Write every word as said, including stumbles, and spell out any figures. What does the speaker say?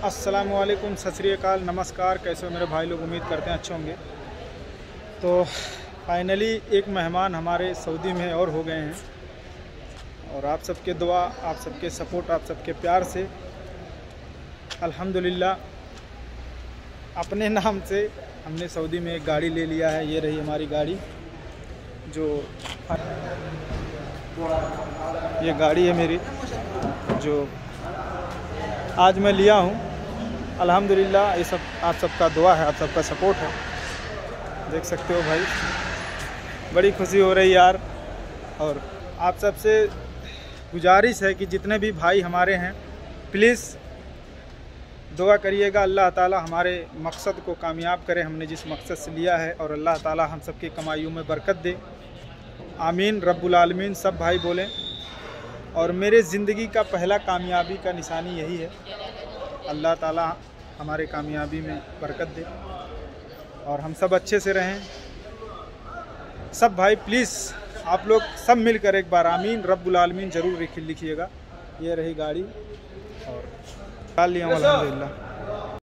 अस्सलामुअलैकुम, सत श्री अकाल, नमस्कार। कैसे हो मेरे भाई लोग? उम्मीद करते हैं अच्छे होंगे। तो फाइनली एक मेहमान हमारे सऊदी में और हो गए हैं और आप सबके दुआ, आप सबके सपोर्ट, आप सबके प्यार से अल्हम्दुलिल्लाह अपने नाम से हमने सऊदी में एक गाड़ी ले लिया है। ये रही हमारी गाड़ी, जो ये गाड़ी है मेरी, जो आज मैं लिया हूँ। अल्हम्दुलिल्लाह ये सब आप सबका दुआ है, आप सबका सपोर्ट है। देख सकते हो भाई, बड़ी खुशी हो रही यार। और आप सबसे गुजारिश है कि जितने भी भाई हमारे हैं, प्लीज़ दुआ करिएगा। अल्लाह ताला हमारे मकसद को कामयाब करे, हमने जिस मकसद से लिया है, और अल्लाह ताला हम सबकी कमाइयों में बरकत दे। आमीन रब्बुल आलमीन, सब भाई बोलें। और मेरे ज़िंदगी का पहला कामयाबी का निशानी यही है। अल्लाह ताला हमारे कामयाबी में बरकत दे और हम सब अच्छे से रहें। सब भाई प्लीज़ आप लोग सब मिलकर एक बार आमीन रब्बुल आलमीन ज़रूर लिखिएगा। ये रही गाड़ी और डाल लिया अल्हम्दुलिल्लाह।